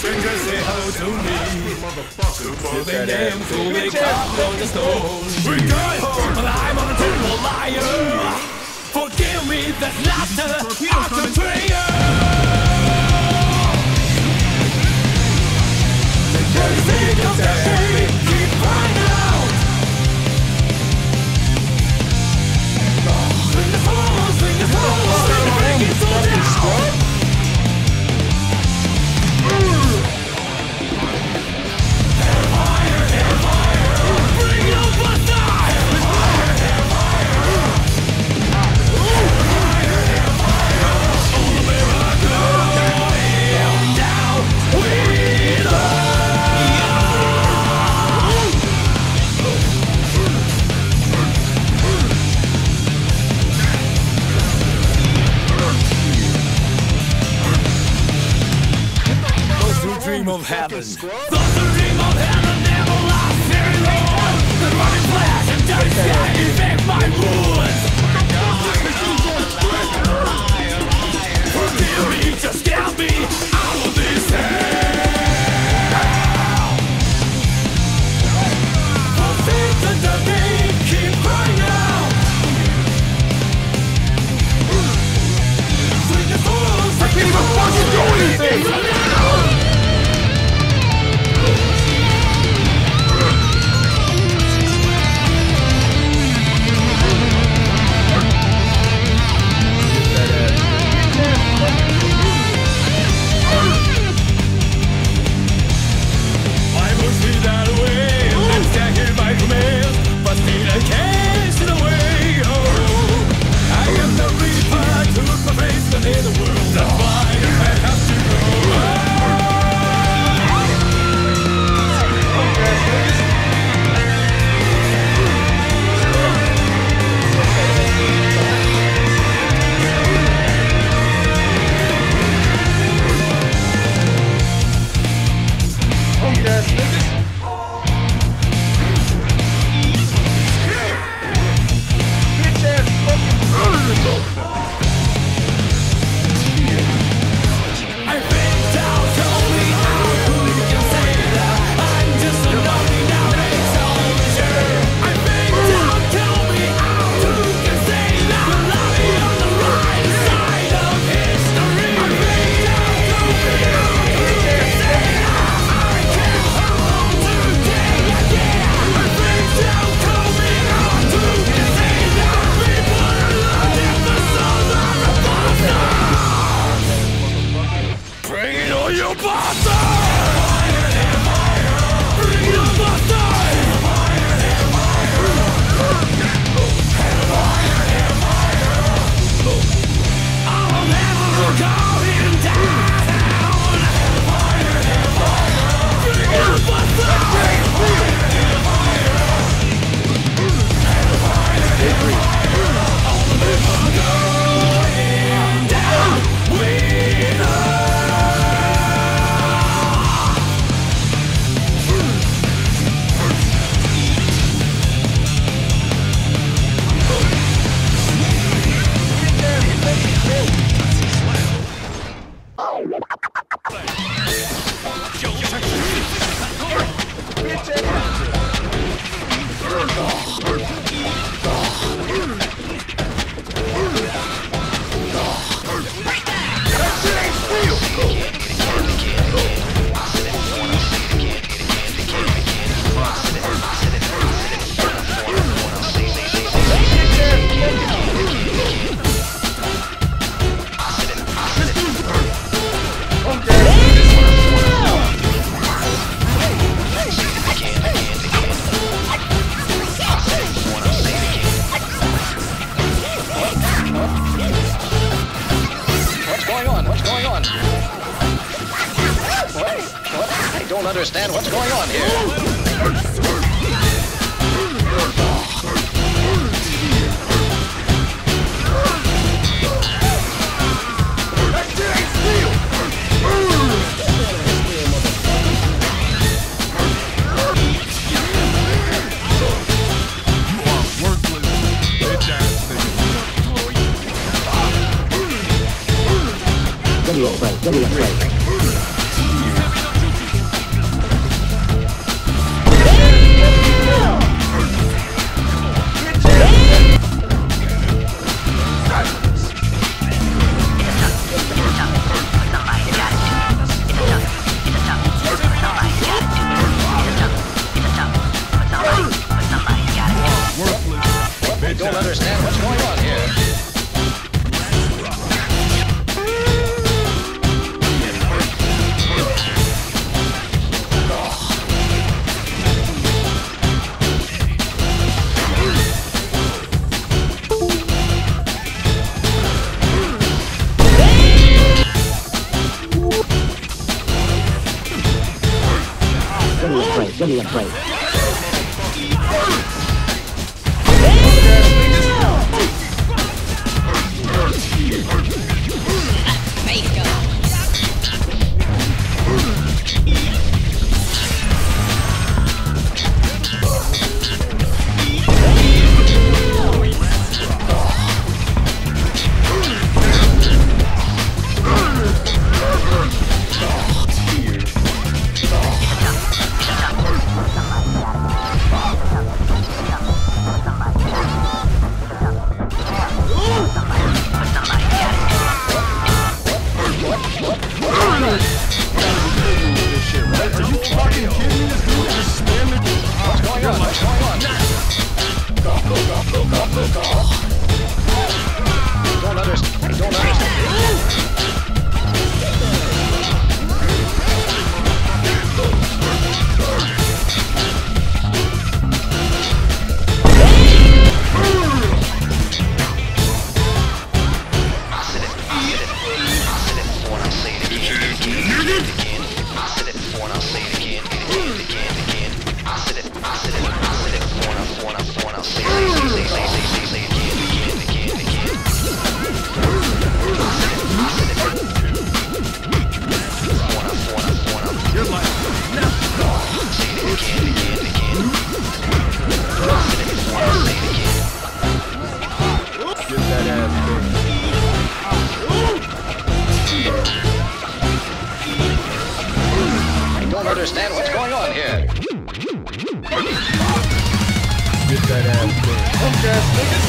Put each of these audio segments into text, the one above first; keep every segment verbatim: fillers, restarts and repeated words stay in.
strangers say hello to me. Moving them to be carved on the stone. Regard, but I'm a terrible liar. Forgive me, that's laughter after prayer. The sake of the day, keep crying out. Swing the fall, swing the fall, swing the break it so down. Hellfire, hellfire, bring it up a side. Hellfire, hellfire, hellfire, hellfire. All the way I go, down, down, we love. Dream of heaven. Those who dream of heaven never last very long. The running flash and dirty sky infect my wounds. Forgive me, just get me out of this hell. For faith and the game, keep crying out. Swing the fools, I can't even fucking do anything. Understand what's going on here. Give me a break, give me a break. Don't understand what's going on here. Give me a break, give me a break. Understand what's going on here. Get that ass back. Punk ass niggas.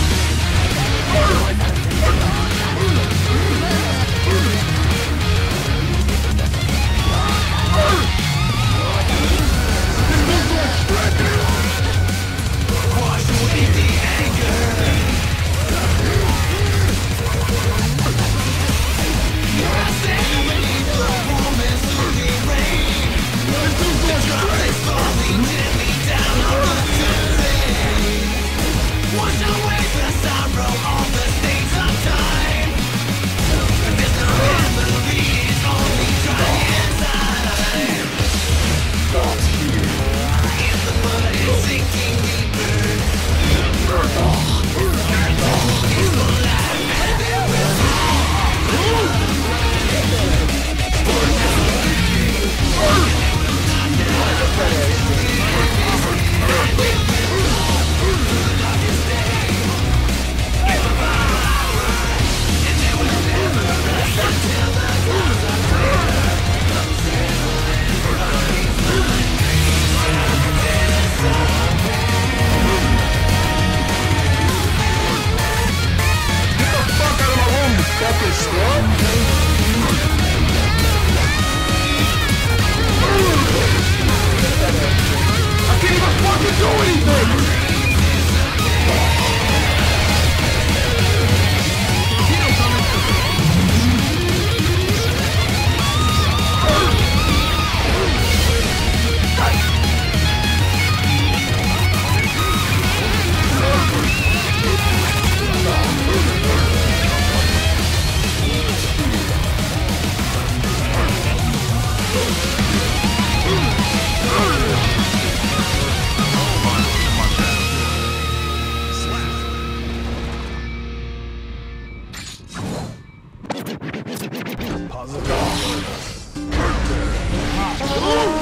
Wash away the anger. I said we need the moments to the rain. The drum is falling gently down on the terrain. Wash away the sorrow on the stains of time. There's no memory, it's only dry inside. In the mud, it's sinking deeper. It's for life and it will Positive.